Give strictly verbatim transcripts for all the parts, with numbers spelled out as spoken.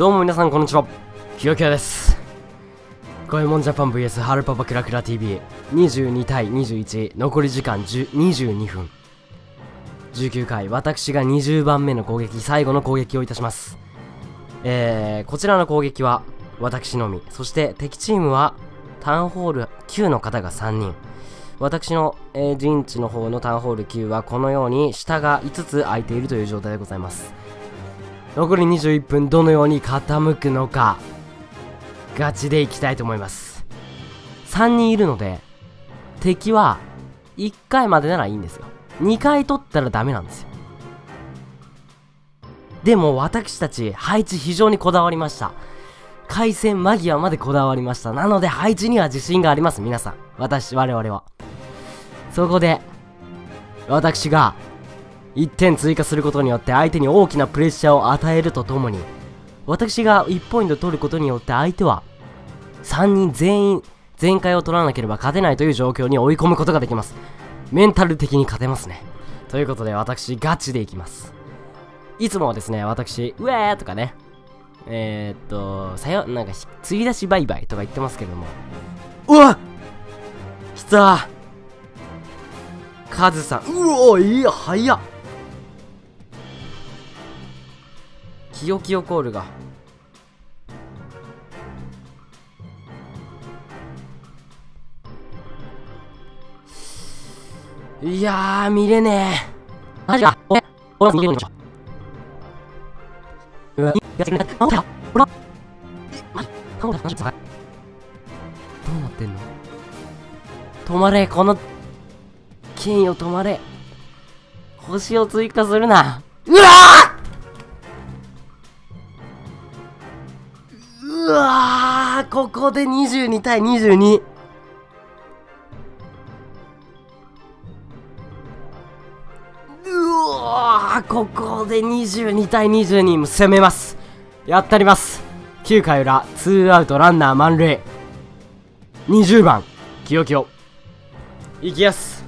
どうも皆さんこんにちは、きよきよです。ゴエモンジャパン ブイエス ハルパパクラクラ ティービー にじゅうにたいにじゅういち、残り時間にじゅうにふん、じゅうきゅうかい、私がにじゅうばんめの攻撃、最後の攻撃をいたします。えー、こちらの攻撃は私のみ、そして敵チームはタウンホールきゅうの方がさんにん、私の、えー、陣地の方のタウンホールきゅうはこのように下がいつつ空いているという状態でございます。残りにじゅういっぷん、どのように傾くのかガチでいきたいと思います。さんにんいるので敵はいっかいまでならいいんですよ。にかい取ったらダメなんですよ。でも私たち配置非常にこだわりました。開戦間際までこだわりました。なので配置には自信があります。皆さん、私我々はそこで私がいってん追加することによって相手に大きなプレッシャーを与えるとともに、私がいちポイント取ることによって相手はさんにん全員全開を取らなければ勝てないという状況に追い込むことができます。メンタル的に勝てますね。ということで私ガチでいきます。いつもはですね、私うえーとかね、えー、っとさよなんか継ぎ出しバイバイとか言ってますけれども、うわっきたーカズさん、うおーいや早っ、キヨキヨコールがいやー見れねえ。マジか俺俺は逃げるんでしょ。うわやってくれた。ほらほらマジ倒れた。マジかどうなってんの。止まれ、この剣よ止まれ。星を追加するな。うわーうわーここでにじゅうにたいにじゅうに。うわーここでにじゅうにたいにじゅうにも攻めます。やったります。きゅうかい裏ツーアウトランナー満塁、にじゅうばんきよきよいきやす。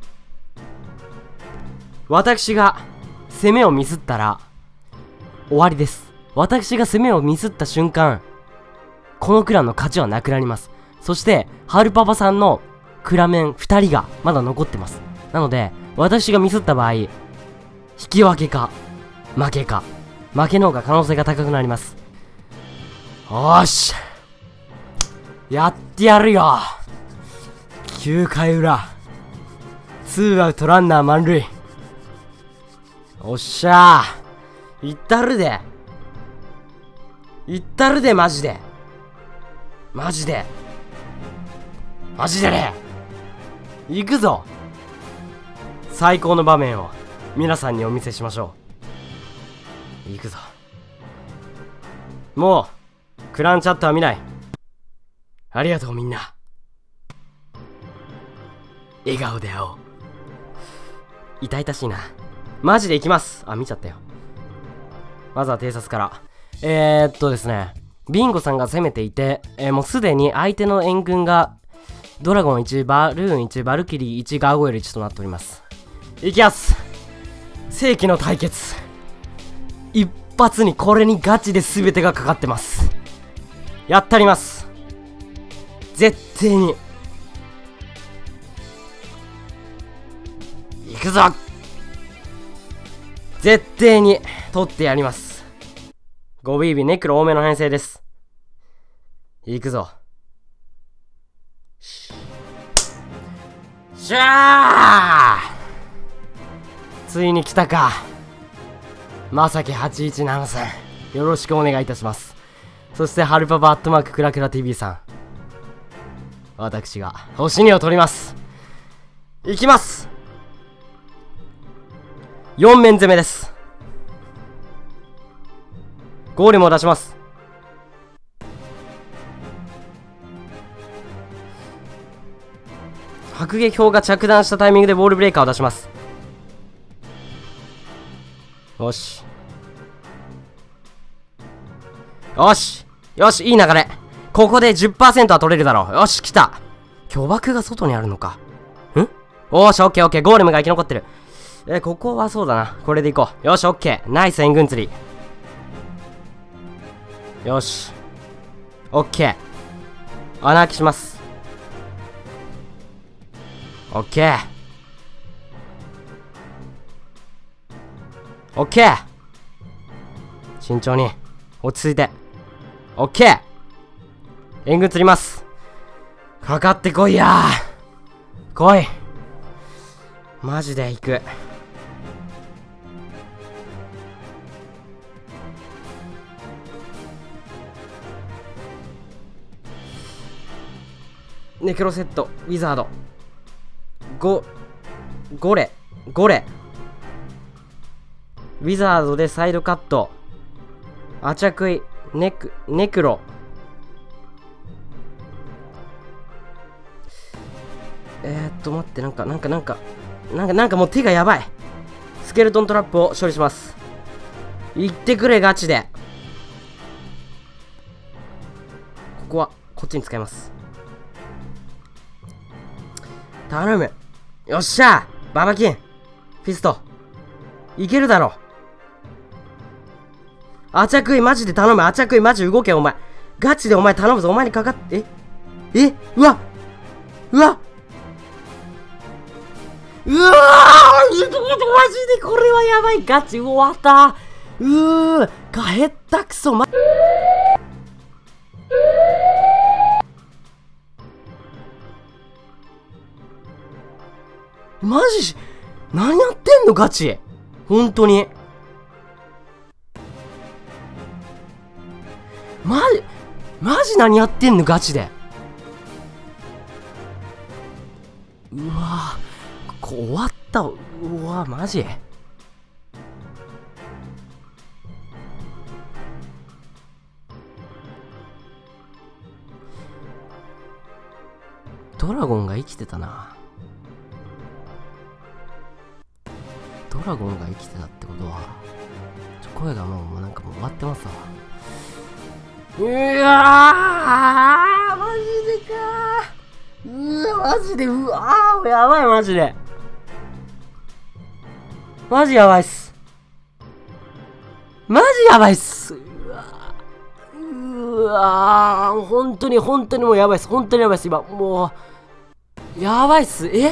私が攻めをミスったら終わりです。私が攻めをミスった瞬間、このクランの勝ちはなくなります。そしてハルパパさんのクラメンふたりがまだ残ってます。なので私がミスった場合、引き分けか負けか、負けの方が可能性が高くなります。おーしやってやるよ。きゅうかい裏ツーアウトランナー満塁、おっしゃーいったるでいったるでマジでマジでマジでね、行くぞ。最高の場面を皆さんにお見せしましょう。行くぞ。もうクランチャットは見ない。ありがとうみんな。笑顔で会おう。痛々しいな。マジで行きます。あ、見ちゃったよ。まずは偵察から。えー、っとですね、ビンゴさんが攻めていて、えー、もうすでに相手の援軍がドラゴンいち、バルーンいち、バルキリーいち、ガーゴイルいちとなっております。いきます。世紀の対決。一発にこれにガチで全てがかかってます。やったります。絶対に行くぞ。絶対に取ってやります。ごビービーネクロ多めの編成です。行くぞ。しゃーついに来たか。まさきはちいちななさん、よろしくお願いいたします。そしてハルパパアットマーククラクラ ティービー さん、私が星にを取ります。いきます。よん面攻めです。ゴーレムを出します。迫撃砲が着弾したタイミングでボールブレーカーを出します。よしよしよし、いい流れ。ここで じゅっパーセント は取れるだろう。よし来た。巨爆が外にあるのか。んおーし、オッケーオッケー。ゴーレムが生き残ってる。えー、ここはそうだな。これでいこう。よし、オッケー。ナイス援軍釣り。 よし。オッケー。穴開きします。オッケー。オッケー。慎重に。落ち着いて。オッケー。援軍釣ります。かかってこいやー。来い。マジで行く。ネクロセット、ウィザード。ゴ、ゴレ、ゴレ。ウィザードでサイドカット。アチャクイ、ネク、ネクロ。えーっと、待って、なんか、なんか、なんか、なんか、なんかもう手がやばい。スケルトントラップを処理します。行ってくれ、ガチで。ここは、こっちに使います。頼む。よっしゃーババキンフィストいけるだろ。アチャクイマジで頼む。アチャクイマジ動けお前。ガチでお前頼むぞ。お前にかかって、ええうわうわうわーマジでこれはやばい。ガチ終わったうーかへったくそまマジ何やってんのガチ本当にマジマジ何やってんのガチで。うわこ終わった。うわマジドラゴンが生きてたな。ドラゴンが生きてたってことはちょ声がもう、もうなんかもう終わってますわ。うわーマジでかーうわマジでうわーやばいマジでマジやばいっすマジやばいっすうわうわー本当に本当にもうやばいっす本当にやばいっす今もうやばいっすえ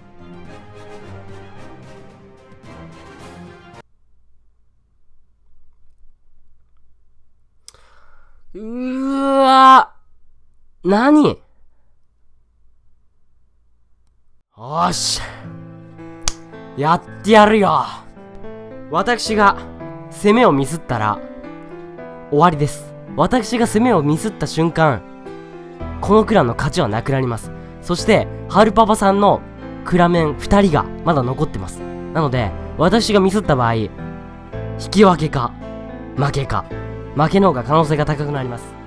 うーわー何よーしやってやるよ。私が攻めをミスったら終わりです。私が攻めをミスった瞬間このクランの勝ちはなくなります。そしてハルパパさんのクラメンふたりがまだ残ってます。なので私がミスった場合引き分けか負けか負けの方が可能性が高くなります。